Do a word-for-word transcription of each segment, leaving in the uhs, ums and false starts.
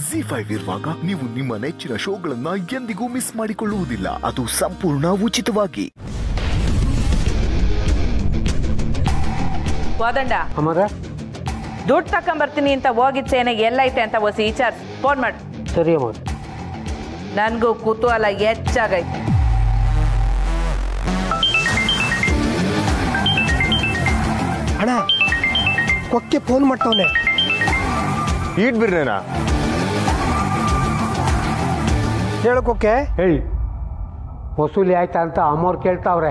Zee five ಇರುವಾಗ ನೀವು ನಿಮ್ಮ ನೆಚ್ಚಿನ ಶೋಗಳನ್ನ ಎಂದಿಗೂ ಮಿಸ್ ಮಾಡಿಕೊಳ್ಳುವುದಿಲ್ಲ. ಅದು ಸಂಪೂರ್ಣ ಉಚಿತವಾಗಿ. ವಾದಂಡ ದುಡ್ಡು ತಕೊಂಬರ್ತೀನಿ ಅಂತ ಹೋಗಿದ್ ಸೇನೆಗೆ ಎಲ್ಲೈತೆ ಅಂತ ಹೊಸ ವಿಚಾರಿಸಿ ಫೋನ್ ಮಾಡು. ಸರಿ ಅಮ್ಮ. ನನ್ಗೂ ಕುತೂಹಲ ಹೆಚ್ಚಾಗೈತೆ. ಅಣ್ಣ ಕೊಕ್ಕೆ ಫೋನ್ ಮಾಡ್ತವನೆ. ಈಟ್ ಬಿರ್ನೇನಾ ಹೇಳಕ್ಕೊಕ್ಕೆ ಹೇಳಿ ವಸೂಲಿ ಆಯ್ತಾ ಅಂತ ಅಮ್ಮವ್ರು ಕೇಳ್ತಾವ್ರೆ.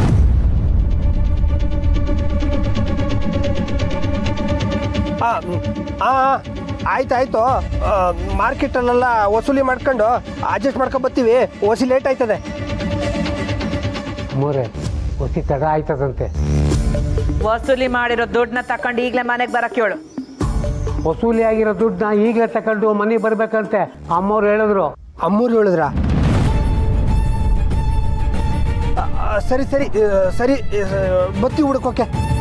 ಆಯ್ತಾಯ್ತು, ಮಾರ್ಕೆಟಲ್ಲೆಲ್ಲ ವಸೂಲಿ ಮಾಡ್ಕೊಂಡು ಅಡ್ಜಸ್ಟ್ ಮಾಡ್ಕೊಂಡು ಬರ್ತೀವಿ. ವಸಿ ಲೇಟ್ ಆಯ್ತದೆ. ಮೂರೇ ವಸಿ ತಡ ಆಯ್ತದಂತೆ. ವಸೂಲಿ ಮಾಡಿರೋ ದುಡ್ಡನ್ನ ತಕೊಂಡು ಈಗಲೇ ಮನೆಗೆ ಬರಕ್ಕೆ ಹೇಳು. ವಸೂಲಿ ಆಗಿರೋ ದುಡ್ಡನ್ನ ಈಗಲೇ ತಕೊಂಡು ಮನೆಗೆ ಬರ್ಬೇಕಂತೆ ಅಮ್ಮವ್ರು ಹೇಳಿದ್ರು. ಅಮ್ಮವ್ರು ಹೇಳಿದ್ರ? ಸರಿ ಸರಿ ಸರಿ ಬತ್ತಿ ಹುಡುಕೋಕೆ.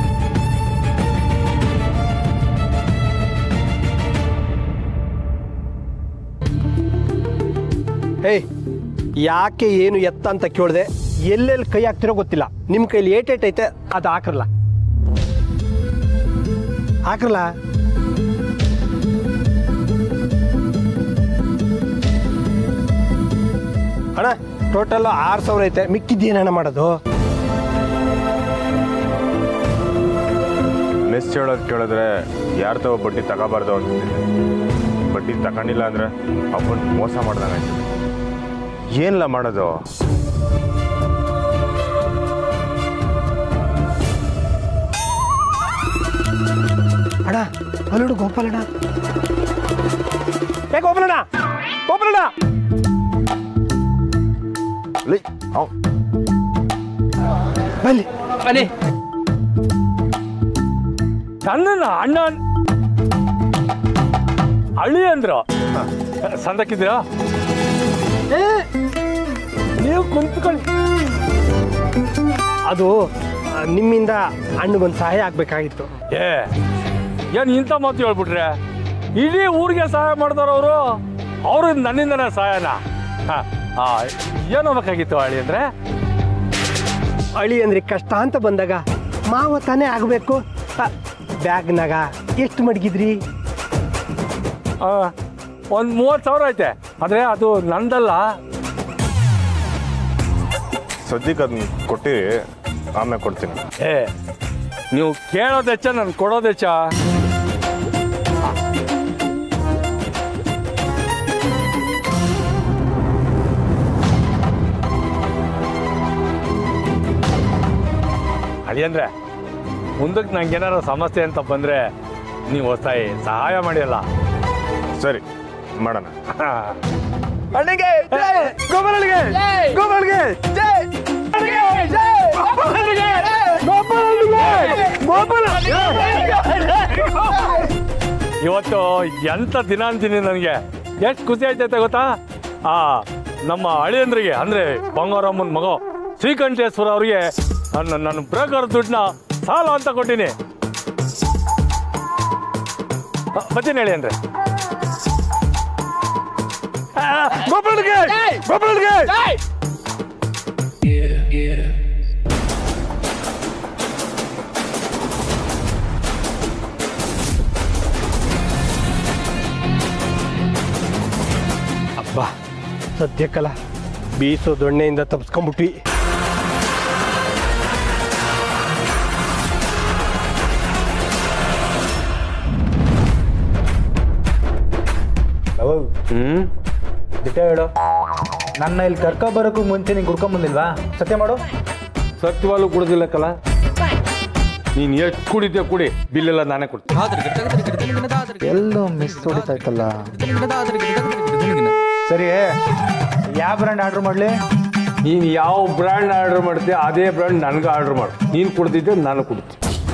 ಏಯ್ ಯಾಕೆ ಏನು ಎತ್ತ ಅಂತ ಕೇಳಿದೆ. ಎಲ್ಲೆಲ್ಲಿ ಕೈ ಹಾಕ್ತಿರೋ ಗೊತ್ತಿಲ್ಲ. ನಿಮ್ಮ ಕೈಲಿ ಏಟೇಟೈತೆ ಅದು ಹಾಕ್ರಲ್ಲ ಹಾಕ್ರಲ್ಲ. ಅಣ್ಣ ಟೋಟಲ್ ಆರು ಸಾವಿರ ಐತೆ. ಮಿಕ್ಕಿದ್ದೇನಣ್ಣ ಮಾಡೋದು? ಮೆಸ್ ಹೇಳೋದು ಕೇಳಿದ್ರೆ ಯಾರು ತಗೋ ಬಡ್ಡಿ ತಗೋಬಾರ್ದು ಅಂತಿದ್ದೀನಿ. ಬಡ್ಡಿ ತಗೊಂಡಿಲ್ಲ ಅಂದ್ರೆ ಅಪ್ಪನ ಮೋಸ ಮಾಡ್ದಂಗಾಯ್ತು. ಏನಿಲ್ಲ ಮಾಡೋದು? ಅಣ್ಣ ಅಲ್ಲೋಡು ಗೋಪಾಲಣ್ಣ. ಏ ಗೋಪಾಲಣ್ಣ ಗೋಪಾಲಣ್ಣ ಬನ್ನಿ ಬನ್ನಿ. ನನ್ನ ಅಣ್ಣ ಅಳಿ ಅಂದ್ರು ಸಂದಕ್ಕಿದ್ದೀರಾ? ನೀವು ಕುಂತ್ಕೊಳ್ಳಿ. ಅದು ನಿಮ್ಮಿಂದ ಅಣ್ಣಗೊಂದು ಸಹಾಯ ಆಗ್ಬೇಕಾಗಿತ್ತು. ಏ ಏನು ಇಂಥ ಮಾತು ಹೇಳ್ಬಿಟ್ರೆ? ಇಡೀ ಊರಿಗೆ ಸಹಾಯ ಮಾಡ್ತಾರ ಅವರು. ಅವರು ನನ್ನಿಂದನೇ ಸಹಾಯನ? ಹಾಂ ಏನೋ ಬೇಕಾಗಿತ್ತು ಅಳಿ ಅಂದರೆ? ಅಳಿ ಅಂದ್ರೆ ಕಷ್ಟ ಅಂತ ಬಂದಾಗ ಮಾವ ತಾನೇ ಆಗಬೇಕು. ಬ್ಯಾಗ್ನಾಗ ಎಷ್ಟು ಮಡಗಿದ್ರಿ? ಒಂದು ಮೂವತ್ತು ಸಾವಿರ ಐತೆ. ಆದರೆ ಅದು ನಂದಲ್ಲ. ಸದ್ಯಕ್ಕೆ ಅದನ್ನ ಕೊಟ್ಟಿರಿ, ಆಮೇಲೆ ಕೊಡ್ತೀನಿ. ಏ ನೀವು ಕೇಳೋದು ಹೆಚ್ಚ, ನಾನು ಕೊಡೋದು ಹೆಚ್ಚ? ಅಳಿ ಅಂದರೆ ಮುಂದಕ್ಕೆ ನಂಗೆ ಏನಾರು ಸಮಸ್ಯೆ ಅಂತ ಬಂದರೆ ನೀವು ಹೊಸಾಯಿ ಸಹಾಯ ಮಾಡಿಯಲ್ಲ. ಸರಿ ಮಾಡೋಣ. ಅಣ್ಣಿಗೆ ಗೋಪಾಲನಿಗೆ ಗೋಪಾಲನಿಗೆ ಇವತ್ತು ಎಂಥ ದಿನ ಅಂತೀನಿ. ನನಗೆ ಎಷ್ಟು ಖುಷಿ ಆಯ್ತೈತೆ ಗೊತ್ತಾ? ಆ ನಮ್ಮ ಅಳಿಯಂದ್ರಿಗೆ ಅಂದರೆ ಬಂಗಾರಮ್ಮನ ಮಗ ಶ್ರೀಕಂಠೇಶ್ವರ ಅವ್ರಿಗೆ ನನ್ನ ನನ್ನ ಬ್ರೋಕರ್ ದುಡ್ಡನ್ನ ಸಾಲ ಅಂತ ಕೊಟ್ಟಿನಿ. ಬರ್ತೀನಿ ಹೇಳಿ ಅಂದ್ರೆ ಗೋಪಾಲನಿಗೆ ಗೋಪಾಲನಿಗೆ ಅಬ್ಬಾ ಸದ್ಯಕ್ಕಲ್ಲ ಬೀಸೋ ದೊಣ್ಣೆಯಿಂದ ತಪ್ಪಿಸ್ಕೊಂಡ್ಬಿಟ್ವಿ. ಹ್ಮ್ ದಿಟ್ಟ ಹೇಳು. ನನ್ನ ಇಲ್ಲಿ ಕರ್ಕೊ ಬರೋಕ್ಕೂ ಮುಂಚೆ ನೀನು ಕುಡ್ಕೊಂಬಂದಿಲ್ವಾ? ಸತ್ಯ ಮಾಡು. ಸತ್ಯವಾಗ್ಲೂ ಕುಡ್ದಿಲ್ಲಕ್ಕಲ್ಲ. ನೀನು ಎಷ್ಟು ಕುಡಿದ್ಯಾ ಕುಡಿ, ಬಿಲ್ಲೆಲ್ಲ ನಾನೇ ಕೊಡ್ತೀನಿ. ಎಲ್ಲೋ ಮಿಸ್ ಹೊಡಿತಾಯ್ತಲ್ಲ. ಸರಿ, ಯಾವ ಬ್ರ್ಯಾಂಡ್ ಆರ್ಡ್ರ್ ಮಾಡಲಿ? ನೀನು ಯಾವ ಬ್ರ್ಯಾಂಡ್ ಆರ್ಡ್ರ್ ಮಾಡ್ತೀಯ ಅದೇ ಬ್ರ್ಯಾಂಡ್ ನನಗೆ ಆರ್ಡ್ರ್ ಮಾಡು. ನೀನು ಕುಡ್ದಿದ್ದೆ ನಾನು ಕುಡ್ತೀನಿ.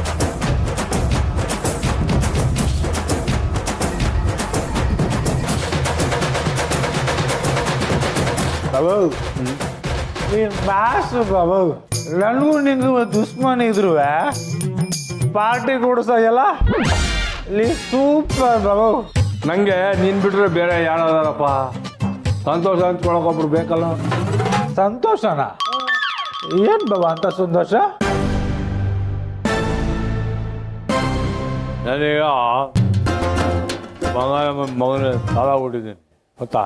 ಬಾಬು ನೀನು ಬಾಸು ಬಾಬು. ನನಗೂ ನಿಂಗೂ ದುಶ್ಮನ್ ಇದ್ರು ಪಾರ್ಟಿ ಕೊಡಿಸೋಲ್ಲ ಇಲ್ಲಿ ಸೂಪರ್ ಬಾಬು. ನನಗೆ ನೀನು ಬಿಟ್ರೆ ಬೇರೆ ಯಾರದಾರಪ್ಪ ಸಂತೋಷ ಅಂದ್ಕೊಳಕೊಬ್ರು ಬೇಕಲ್ಲ. ಸಂತೋಷನಾ? ಏನು ಬಾಬಾ ಅಂತ ಸಂತೋಷ? ನಾನೀಗ ಬಂಗಾರ ಮಗನ ಸಾಲ ಕೊಟ್ಟಿದ್ದೀನಿ ಗೊತ್ತಾ?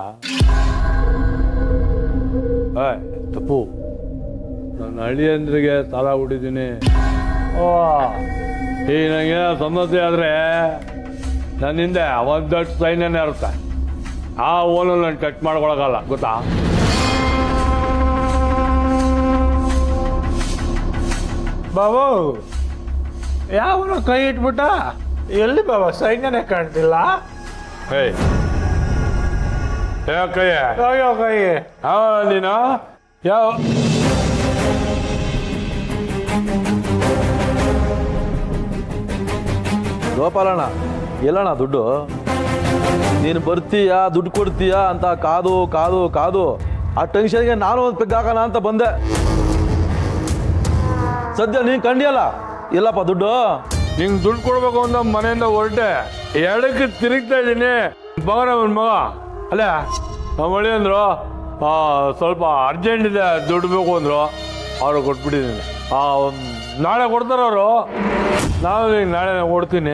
ಏಯ್ ತಪ್ಪು, ನನ್ನ ಹಳ್ಳಿಯಂದ್ರಿಗೆ ಸಾಲ ಕೊಟ್ಟಿದ್ದೀನಿ. ಓ ಈಗ ನನಗೆ ಸಮಸ್ಯೆ ಆದರೆ ನನ್ನ ಹಿಂದೆ ಒಂದು ದೊಡ್ಡ ಸೈನ್ಯನೇ ಇರುತ್ತೆ. ಆ ಓನು ನಾನು ಟಚ್ ಮಾಡ್ಕೊಳಕಲ್ಲ ಗೊತ್ತಾ? ಬಾಬು ಯಾವನು ಕೈ ಇಟ್ಬಿಟ್ಟ? ಎಲ್ಲಿ ಬಾಬಾ ಸೈನ್ಯನೇ ಕಾಣ್ತಿಲ್ಲ. ಏಯ್ ಯಾವ ಕೈ? ಅಯ್ಯೋ ಕೈ ಯಾವ ನೀನು? ಯಾವ ಗೋಪಾಲಣ್ಣ ಎಲ್ಲಣ್ಣ ದುಡ್ಡು? ನೀನು ಬರ್ತೀಯಾ ದುಡ್ಡು ಕೊಡ್ತೀಯಾ ಅಂತ ಕಾದು ಕಾದು ಕಾದು ಆ ಟೆನ್ಷನ್ಗೆ ನಾನು ಒಂದು ಪೆಗ್ ಹಾಕೋಣ ಅಂತ ಬಂದೆ. ಸದ್ಯ ನೀನು ಕಂಡಿಯಲ್ಲ, ಇಲ್ಲಪ್ಪ ದುಡ್ಡು. ನಿಂಗೆ ದುಡ್ಡು ಕೊಡ್ಬೇಕು ಅಂತ ಮನೆಯಿಂದ ಹೊರಟೆ, ಎರಡಕ್ಕೆ ತಿರುಗ್ತಾ ಇದ್ದೀನಿ. ಮಗನ ನನ್ನ ಮಗ ಅಲ್ಲ ನಮ್ಮ ಮಳೆ ಅಂದರು ಸ್ವಲ್ಪ ಅರ್ಜೆಂಟ್ ಇದೆ ದುಡ್ಡು ಬೇಕು ಅಂದರು, ಅವರು ಕೊಟ್ಬಿಟ್ಟಿದ್ದೀನಿ. ಆ ಒಂದು ನಾಳೆ ಕೊಡ್ತಾರೆ ಅವರು, ನಾನು ಈಗ ನಾಳೆ ಕೊಡ್ತೀನಿ.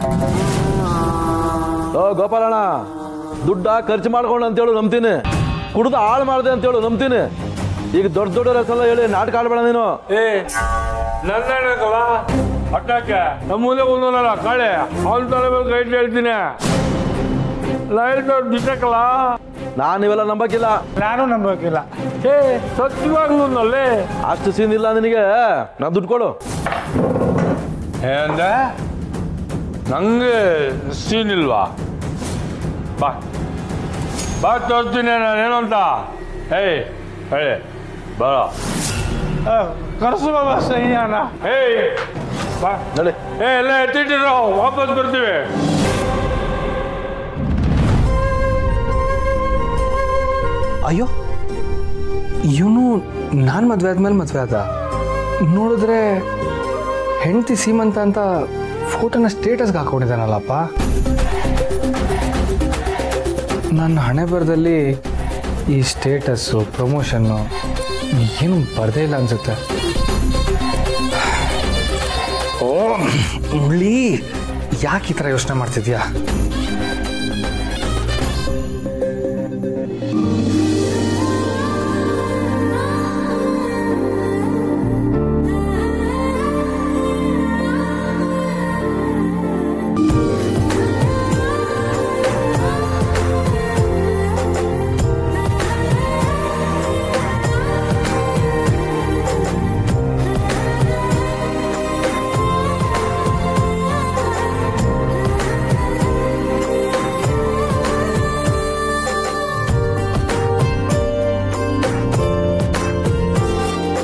ಓ ಗೋಪಾಲಣ್ಣ, ದುಡ್ಡ ಖರ್ಚು ಮಾಡ್ಕೊಂಡು ಅಂತೇಳು ನಂಬ್ತೀನಿ, ಕುಡ್ದು ಹಾಳು ಮಾಡಿದೆ ಅಂತೇಳು ನಂಬ್ತೀನಿ. ಈಗ ದೊಡ್ಡ ದೊಡ್ಡ ಹೆಸರೆಲ್ಲ ಹೇಳಿ ನಾಟಕ ಆಡ್ಬೇಡ ನೀನು. ಏ ನನ್ನ ಹೇಳಕ್ಕಲ್ಲ ಅಟ್ಟಕ್ಕೆ ನಮ್ಮ ಮುಂದೆ ಒಂದಲ್ಲ ಕಾಳೆ ಅವನ ತಲೆ ಮೇಲೆ ಕೈ ಹೇಳ್ತೀನಿ. ಲೈಟ್ ಬಿಟ್ಟಕ್ಕಲ್ಲ ನಾನು ಇವೆಲ್ಲ ನಂಬಕ್ಕಿಲ್ಲ. ನಾನು ನಂಬೋಕಿಲ್ಲ. ಏ ಸತ್ಯವಾಗ್ಲೂನಲ್ಲಿ ಅಷ್ಟು ಸೀನ್ ಇಲ್ಲ ನಿನಗೆ. ನಾನು ದುಡ್ಡು ಕೊಡು. ಏನಂದೆ? ನಂಗೆ ಸೀನ್ ಇಲ್ವಾ? ಬಾ ಬಾ ತೋರಿಸ್ತೀನಿ ನಾನೇನು ಅಂತ. ಏಯ್ ಹೇಳಿ ಬರೋ ಕರ್ಸು ಬಾಬಾ ಸೈನ್ಯನ. ಏಯ್ ಬಾ ನಡಿ. ಏ ಎಲ್ಲ ಎತ್ತಿಟ್ಟಿರೋ ವಾಪಸ್ ಬರ್ತೀವಿ. ಅಯ್ಯೋ ಇವನು ನಾನು ಮದುವೆ ಆದ್ಮೇಲೆ ಮದುವೆ ಆದ. ನೋಡಿದ್ರೆ ಹೆಂಡತಿ ಸೀಮಂತ ಅಂತ ಫೋಟೋನ ಸ್ಟೇಟಸ್ಗೆ ಹಾಕೊಂಡಿದ್ದಾನಲ್ಲಪ್ಪ. ನನ್ನ ಹಣೆ ಬರದಲ್ಲಿ ಈ ಸ್ಟೇಟಸ್ಸು ಪ್ರಮೋಷನ್ನು ಏನು ಬರದೇ ಇಲ್ಲ ಅನಿಸುತ್ತೆ. ಓ ಮುಳ್ಳಿ, ಯಾಕೆ ಈ ಥರ ಯೋಚನೆ ಮಾಡ್ತಿದ್ಯಾ?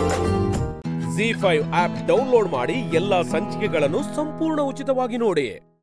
ಝೀ ಫೈವ್ ಆಪ್ ಡೌನ್ಲೋಡ್ ಮಾಡಿ ಎಲ್ಲಾ ಸಂಚಿಕೆಗಳನ್ನು ಸಂಪೂರ್ಣ ಉಚಿತವಾಗಿ ನೋಡಿ.